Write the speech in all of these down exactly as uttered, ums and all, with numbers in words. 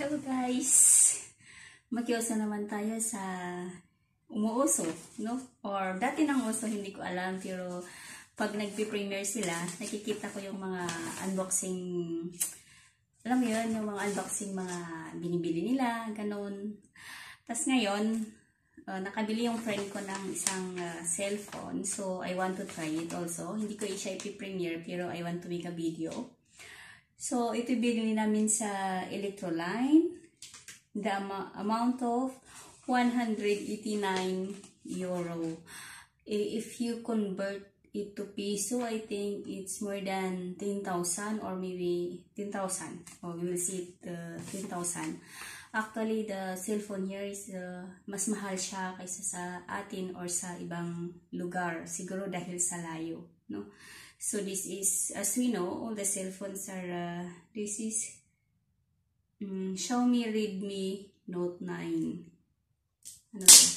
Hello guys! Makiuso naman tayo sa umuuso, no? Or dati nang uso, hindi ko alam. Pero pag nagpi-premiere sila, nakikita ko yung mga unboxing, alam mo yun, yung mga unboxing mga binibili nila, ganun. Tapos ngayon, uh, nakabili yung friend ko ng isang uh, cellphone. So, I want to try it also. Hindi ko siya ipi-premiere, pero I want to make a video. So, ito binili namin sa Electroline. The am amount of one hundred eighty-nine euro. If you convert it to peso, I think it's more than ten thousand or maybe ten thousand. Oh, we will see it uh, ten thousand. Actually, the cellphone here is uh, mas mahal siya kaysa sa atin or sa ibang lugar. Siguro dahil sa layo, no? So this is, as we know, all the cell phones are, uh, this is um, Xiaomi Redmi Note nine. Ano to?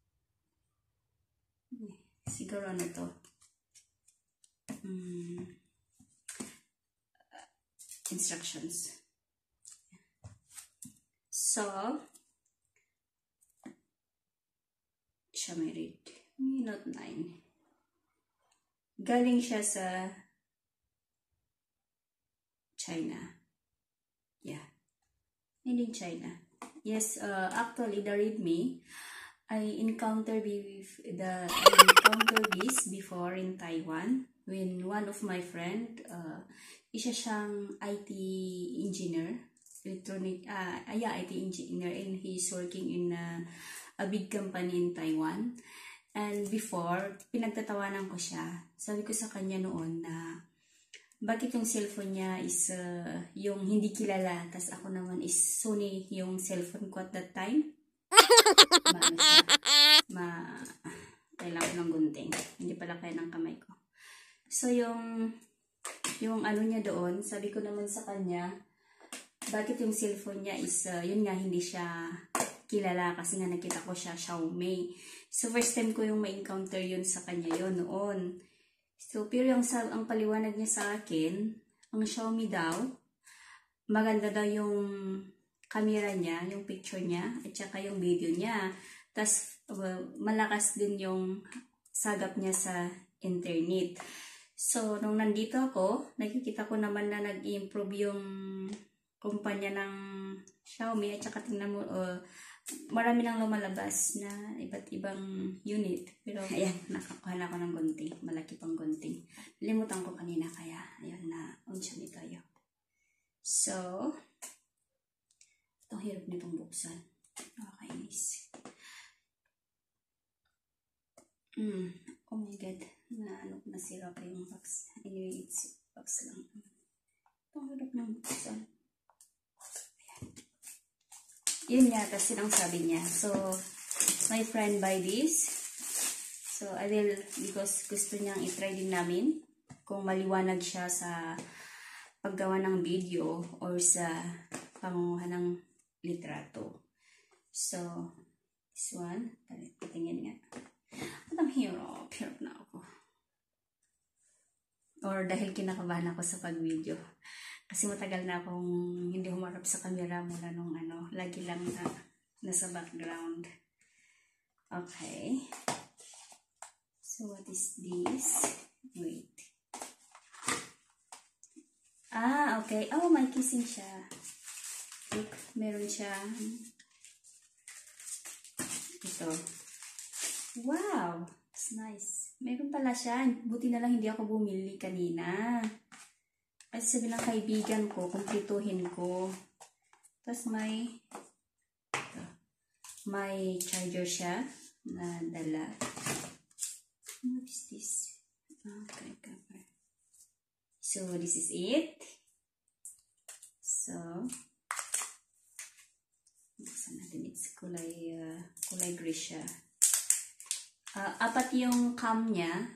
Siguro ano to? Um, instructions. So, Xiaomi Redmi Note nine. Galing siya sa China. Yeah. Made in China. Yes, uh, actually, the Redmi, I encountered with the I encountered this before in Taiwan when one of my friend, uh, isa siyang I T engineer, electronic, uh, yeah, I T engineer, and he's working in a, a big company in Taiwan. And before, pinagtatawanan ko siya. Sabi ko sa kanya noon na bakit yung cellphone niya is uh, yung hindi kilala. Tapos ako naman is Sony yung cellphone ko at that time. Maano siya? Ma... Kailangan ko ng gunting. Hindi pala kaya ng kamay ko. So yung yung ano niya doon, sabi ko naman sa kanya, bakit yung cellphone niya is, uh, yun nga, hindi siya kilala kasi nga nakita ko siya Xiaomi. So, first time ko yung ma-encounter yun sa kanya yun noon. So, pero yung sa, ang paliwanag niya sa akin, ang Xiaomi daw, maganda daw yung camera niya, yung picture niya, at saka yung video niya. Tapos, uh, malakas din yung sagap niya sa internet. So, nung nandito ako, nakikita ko naman na nag-improve yung kumpanya ng Xiaomi, at saka tingnan mo, uh, marami nang lumalabas na iba't ibang unit. Pero, ayan, nakakuha na ako ng gunting. Malaki pang gunting. Limutan ko kanina, kaya, ayan na, unsiya tayo. So, itong hirap nitong buksan. Nakakainis. Mm. Oh my God. Na, ano, nasira pa yung box. Anyway, it's box lang. Itong hirap ng buksan. Yun nga, kasi ang sabi niya. So, my friend buy this. So, I will, because gusto niyang itry din namin kung maliwanag siya sa paggawa ng video or sa pangunguha ng litrato. So, this one, patingin nga. At ang hirap, hirap na ako. Or dahil kinakabahan ako sa pag-video. Kasi matagal na akong hindi humarap sa camera mula nung ano, lagi lang na nasa background. Okay. So, what is this? Wait. Ah, okay. Oh, may kissing siya. Look, meron siya. Ito. Wow! It's nice. Meron pala siya. Buti na lang hindi ako bumili kanina. Kasi sabi ng kaibigan ko, kumpletuhin ko. Tapos may may charger siya na dala. What is this? Okay, cover. So, this is it. So, buksan natin. It's kulay, uh, kulay gray siya. Uh, apat yung cam niya.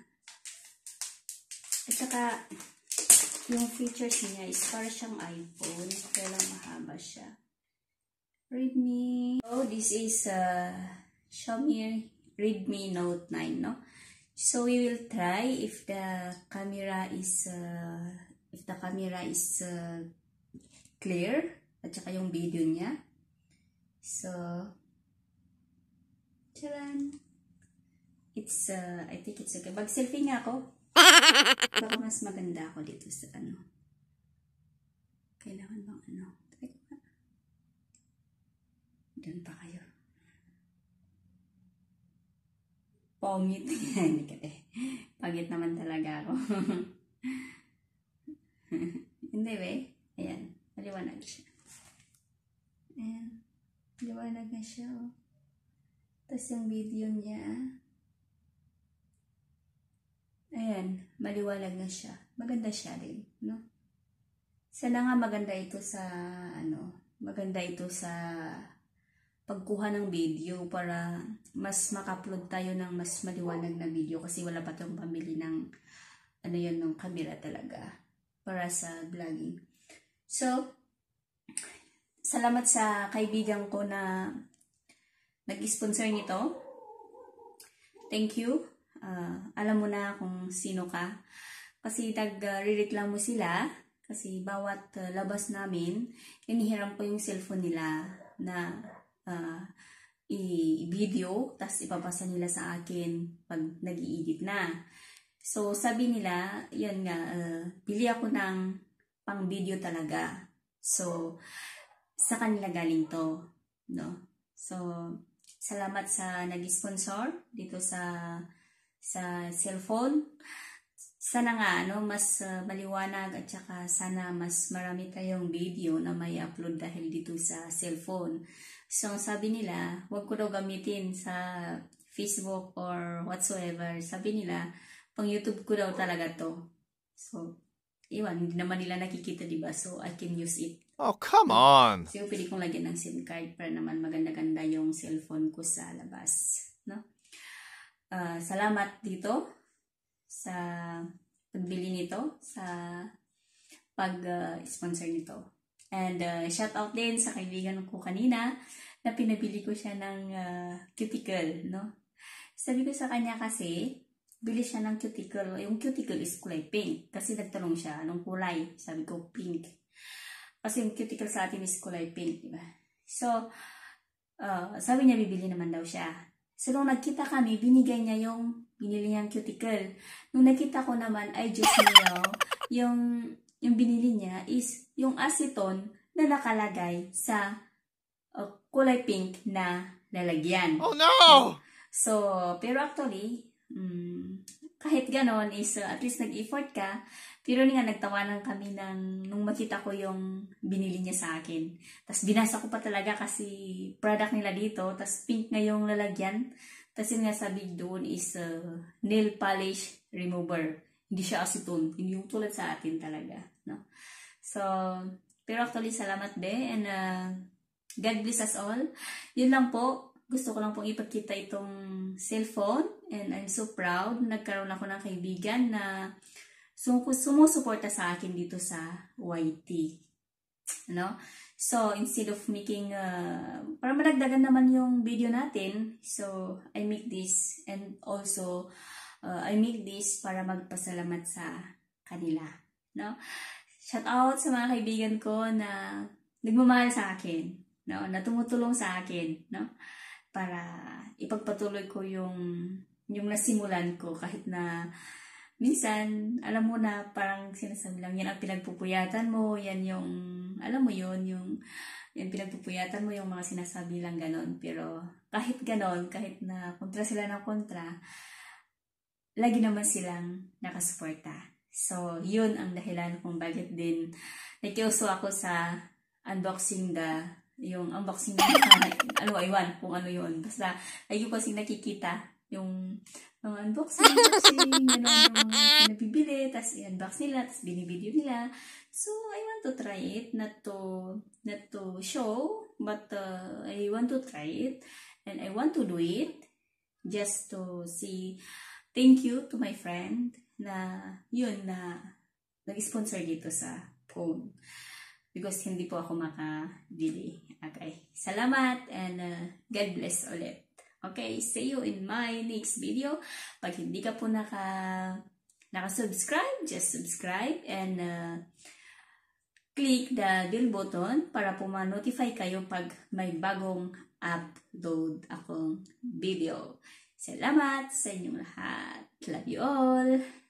At saka, yung features niya is para siyang iPhone. Kaya lang mahaba siya. Redmi. So, this is uh, Xiaomi Redmi Note nine, no? So, we will try if the camera is, uh, if the camera is uh, clear. At saka yung video niya. So, charan! It's, uh, I think it's okay. Mag-selfie nga ako. Baka mas maganda ako dito sa ano. Kailangan bang ano? Doon pa kayo. Pongit. Hindi ka eh. Pagit naman talaga ako. Hindi ba eh? Ayan. Maliwanag siya. Ayan. Maliwanag na siya. Oh. Tapos yung video niya. Ayan. Maliwanag na siya. Maganda siya din. No? Sana nga maganda ito sa ano. Maganda ito sa pagkuha ng video para mas maka-upload tayo ng mas maliwanag na video kasi wala pa tayong pamili ng ano yun, ng camera talaga para sa vlogging. So, salamat sa kaibigan ko na nag-sponsor nito. Thank you. Uh, alam mo na kung sino ka. Kasi nag-rereklamo sila kasi bawat uh, labas namin, inihiram ko yung cellphone nila na Uh, i-video, tas ipapasa nila sa akin pag nag-i-edit na. So, sabi nila, yan nga, uh, bili ako ng pang video talaga. So, sa kanila galing to. No? So, salamat sa nag-sponsor dito sa sa cellphone. Sana nga, ano, mas uh, maliwanag at saka sana mas marami tayong video na may upload dahil dito sa cellphone. So, sabi nila, wag ko daw gamitin sa Facebook or whatsoever. Sabi nila, pang YouTube ko daw talaga to. So, iwan, hindi naman nila nakikita, diba? So, I can use it. Oh, come on! So, pwede kong lagyan ng SIM card para naman maganda-ganda yung cellphone ko sa labas. No? Uh, salamat dito sa pagbili nito, sa pag-sponsor uh, nito. And uh, shout out din sa kaibigan ko kanina na pinabili ko siya ng uh, cuticle, no? Sabi ko sa kanya kasi, bili siya ng cuticle. Yung cuticle is kulay pink. Kasi nagtanong siya, anong kulay? Sabi ko, pink. Kasi yung cuticle sa atin is kulay pink, diba? So, uh, sabi niya, bibili naman daw siya. So, nung nagkita kami, binigay niya yung binili niyang cuticle. Nung nakita ko naman, ay Diyos niyo, yung, yung binili niya is yung aceton na nakalagay sa uh, kulay pink na lalagyan. Oh no! So, pero actually, um, kahit ganon is uh, at least nag-effort ka, pero nga nagtawanan kami ng, nung makita ko yung binili niya sa akin. Tapos binasa ko pa talaga kasi product nila dito, tapos pink na yung lalagyan. Tapos yun nga sabi doon is uh, nail polish remover. Hindi siya acetone, hindi yung tulad sa atin talaga. No? So, pero actually salamat be and uh, God bless us all. Yun lang po. Gusto ko lang pong ipakita itong cellphone and I'm so proud. Nagkaroon ako ng kaibigan na sumusuporta sa akin dito sa Y T. No? So, instead of making, uh, para madagdagan naman yung video natin, so I make this and also uh, I make this para magpasalamat sa kanila. No? Shout out sa mga kaibigan ko na nagmamahal sa akin, no? Na tumutulong sa akin, no? Para ipagpatuloy ko yung yung nasimulan ko kahit na minsan alam mo na parang sinasabi lang yan ang pinagpupuyatan mo, yan yung alam mo yun, yung yan pinagpupuyatan mo yung mga sinasabi lang ganon. Pero kahit ganon, kahit na kontra sila ng kontra, lagi naman silang nakasuporta. So, yun ang dahilan kung bakit din nakiuso ako sa unboxing the, yung unboxing na, ano, iwan kung ano yun. Basta, lagi ko kasi nakikita yung mga unboxing, unboxing, ano, yung mga pinabibili, tapos i-unbox nila, tapos binibideo nila. So, I want to try it, not to, not to show, but uh, I want to try it, and I want to do it, just to see. Thank you to my friend na yun na nag-sponsor dito sa phone because hindi po ako makabili. Okay, salamat and uh, God bless ulit. Okay, see you in my next video. Pag hindi ka po naka naka-subscribe, just subscribe and uh, click the bell button para po ma-notify kayo pag may bagong upload akong video. Salamat sa inyong lahat. Love you all!